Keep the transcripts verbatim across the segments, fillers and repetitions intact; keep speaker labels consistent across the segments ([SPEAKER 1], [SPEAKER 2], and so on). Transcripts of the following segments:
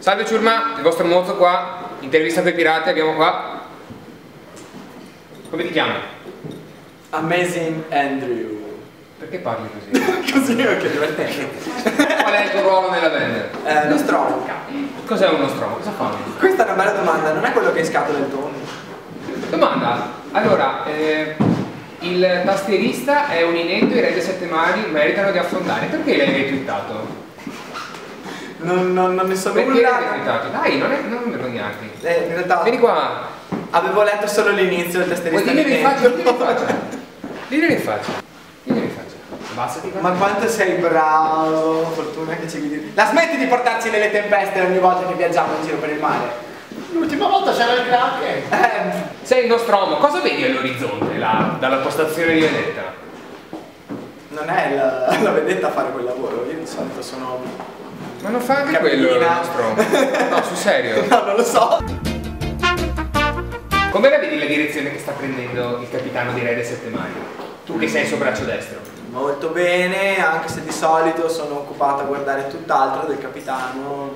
[SPEAKER 1] Salve ciurma, il vostro mozzo qua, intervista per i pirati, abbiamo qua. Come ti chiami?
[SPEAKER 2] Amazing Andrew.
[SPEAKER 1] Perché parli così?
[SPEAKER 2] Così perché è divertente.
[SPEAKER 1] Qual è il tuo ruolo nella band?
[SPEAKER 2] Eh, nostromo.
[SPEAKER 1] Cos'è un nostromo? Cosa fa?
[SPEAKER 2] Questa è una bella domanda, non è quello che è in scatola il tonno.
[SPEAKER 1] Domanda, allora, eh, il tastierista è un inetto, i re dei sette mari meritano di affondare, perché l'hai retweetato?
[SPEAKER 2] Non, non, non ne so
[SPEAKER 1] Perché
[SPEAKER 2] nulla.
[SPEAKER 1] l'hai retweetato? Dai, non, è, non vergognarti.
[SPEAKER 2] Eh, in realtà
[SPEAKER 1] Vieni qua.
[SPEAKER 2] avevo letto solo l'inizio del
[SPEAKER 1] Vuoi
[SPEAKER 2] tastierista.
[SPEAKER 1] dire in
[SPEAKER 2] Ninetto.
[SPEAKER 1] faccia? Dire in faccia. Dire in faccia. Dire in faccia. Abbassati.
[SPEAKER 2] Ma quanto sei bravo, fortuna che ci vedi. La smetti di portarci nelle tempeste ogni volta che viaggiamo in giro per il mare.
[SPEAKER 3] L'ultima volta c'era il Kraken.
[SPEAKER 2] Eh,
[SPEAKER 1] Sei il nostro uomo, cosa vedi all'orizzonte là, dalla postazione di Vendetta?
[SPEAKER 2] non è la, la vedetta a fare quel lavoro, io di solito sono...
[SPEAKER 1] Ma non fa anche
[SPEAKER 2] Capellina.
[SPEAKER 1] quello il nostro uomo? No, sul serio.
[SPEAKER 2] No, non lo so.
[SPEAKER 1] Come la vedi la direzione che sta prendendo il capitano di Re dei Sette Mari? Tu che sei il suo braccio destro.
[SPEAKER 2] Molto bene, anche se di solito sono occupato a guardare tutt'altro del capitano.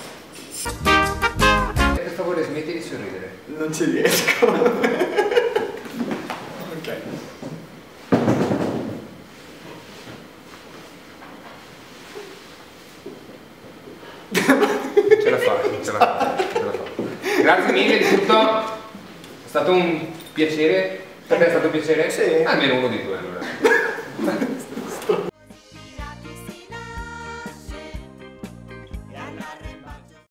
[SPEAKER 1] Per favore smetti di sorridere.
[SPEAKER 2] Non ci riesco. Ok.
[SPEAKER 1] Ce la fai, ce la fai, ce la fai. Grazie mille di tutto. È stato un piacere. Per te è stato un piacere?
[SPEAKER 2] Sì.
[SPEAKER 1] Almeno uno di due allora.